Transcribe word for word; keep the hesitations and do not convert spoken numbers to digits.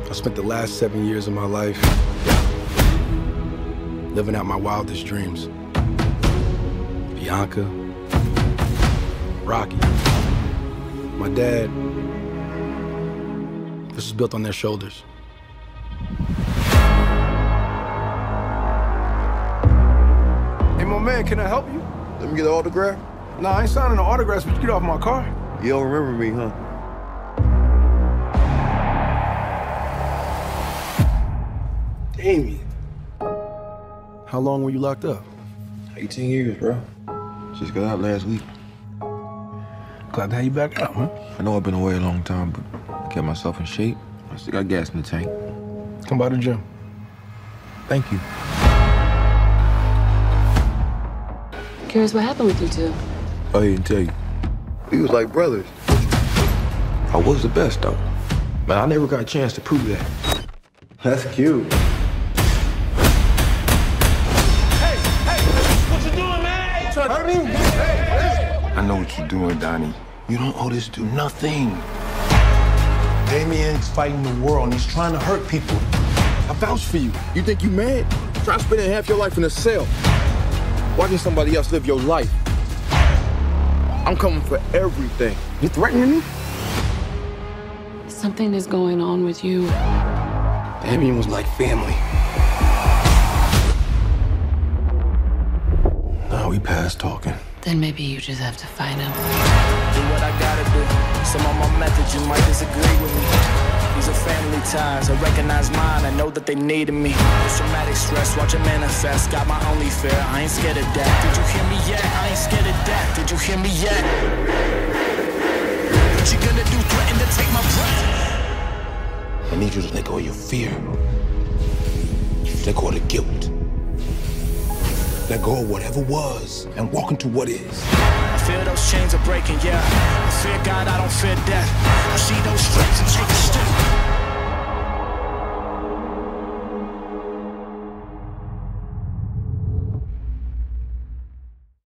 I spent the last seven years of my life living out my wildest dreams. Bianca, Rocky, my dad. This was built on their shoulders. Hey, my man, can I help you? Let me get an autograph. Nah, I ain't signing no autographs, but you get off my car. You don't remember me, huh? Damien. How long were you locked up? eighteen years, bro. Just got out last week. Glad to have you back out, man. I know I've been away a long time, but I kept myself in shape. I still got gas in the tank. Come by the gym. Thank you. Curious what happened with you two? Oh, he didn't tell you. We was like brothers. I was the best, though. But I never got a chance to prove that. That's cute. I know what you're doing, Donnie. You don't owe this to nothing. Damien's fighting the world and he's trying to hurt people. I vouch for you. You think you mad? Try spending half your life in a cell, watching somebody else live your life. I'm coming for everything. You threatening me? Something is going on with you. Damien was like family. Now we past talking. Then maybe you just have to fight him. Do what I gotta do. Some of my methods you might disagree with me. These are family ties. I recognize mine. I know that they needed me. It's traumatic stress. Watch it manifest. Got my only fear. I ain't scared of that. Did you hear me yet? I ain't scared of that. Did you hear me yet? What you gonna do? Threaten to take my breath? I need you to let go of your fear. Let go of the guilt. Let go of whatever was and walk into what is. I feel those chains are breaking, yeah. I fear God, I don't fear death. I see those stripes and take a step.